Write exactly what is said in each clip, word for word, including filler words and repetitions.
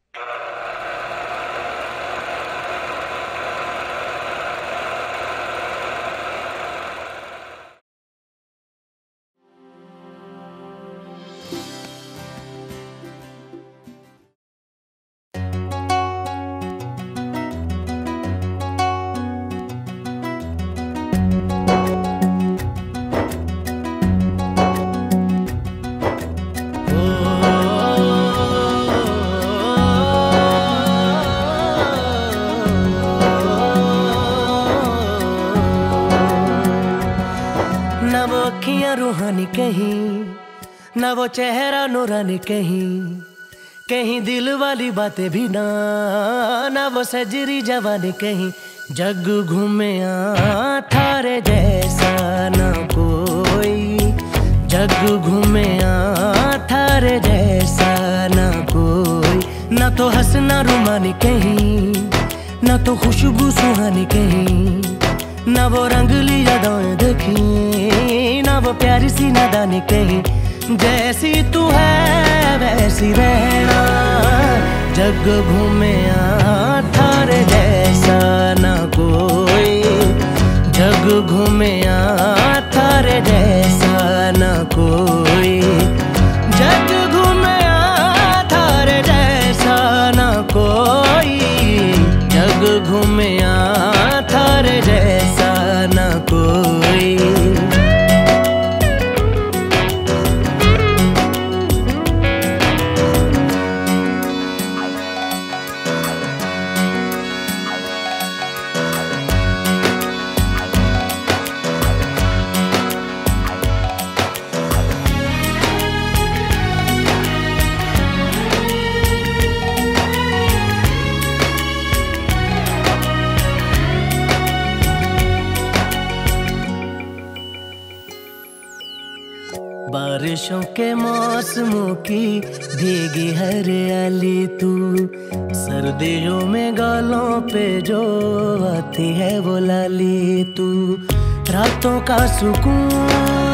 ना वो अखियां रूहानी कहीं, ना वो चेहरा नूरानी कहीं, कहीं दिल वाली बातें भी ना, ना वो सजरी जवानी कहीं। जग घूमे थारे जैसा ना कोई, जग घूमे थारे जैसा ना कोई। ना तो हंसना रुमानी कहीं, ना तो खुशबू सुहानी कहीं, ना वो रंगली यादें देखी, ना वो प्यारी सी नादानी कहीं। जैसी तू है वैसी रहना, जग घूमे थारे जैसा ना कोई, जग घूमे थारे जैसा ना कोई, जग घूमे थारे जैसा ना कोई, जग घूमे थारे जैसा ना कोई। बारिशों के मौसमों की भीगी हरियाली तू, सर्दियों में गालों पे जो आती है वो लाली तू। रातों का सुकून,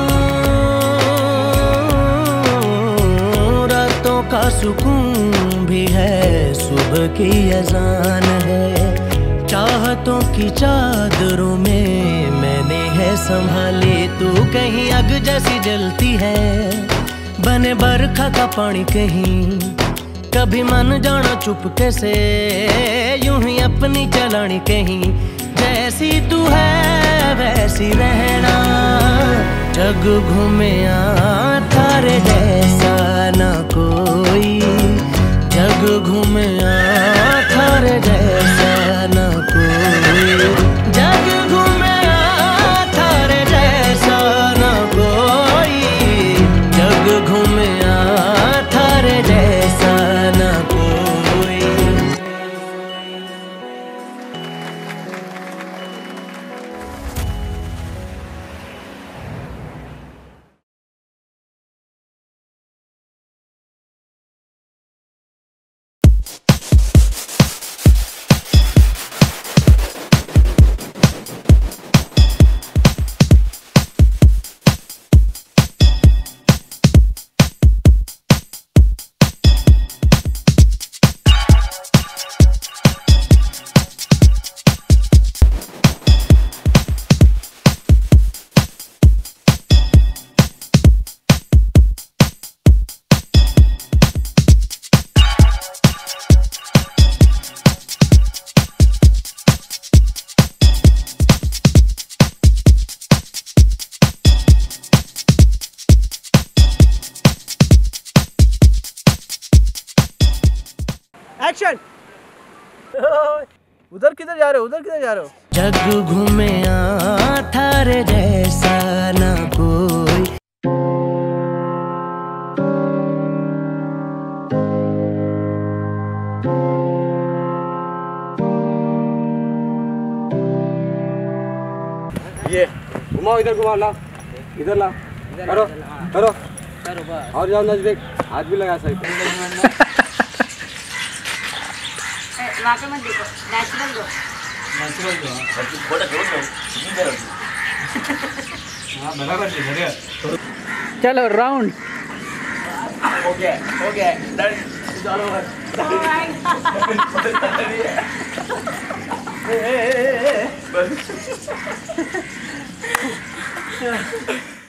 रातों का सुकून भी है, सुबह की अजान है। चाहतों की चादरों में मैंने है संभाली तू, कहीं आग जैसी जलती है, बने बरखा का पानी कहीं। कभी मन जाना चुपके से, यूं ही अपनी चलानी कहीं। जैसी तू है वैसी रहना, जग घूमे थारे जैसा ना कोई, जग घूमे थारे जैसा ना कोई, जग घूमे थारे जैसा ना कोई, जग घूमे थारे जैसा ना कोई। एक्शन। उधर किधर जा रहे हो, उधर किधर जा रहे हो? जग घूमे थारे जैसा ना कोई। ये घुमाओ, इधर घुमाओ, ला इधर ला, करो करो और जाओ नजदीक, हाथ भी लगा सकते। वाकई मत देखो, नेचुरल दो, नेचुरल दो, फोटो क्लोज करो, इधर हां बराबर है, बढ़िया। चलो राउंड हो गया हो गया डन। Oh my God.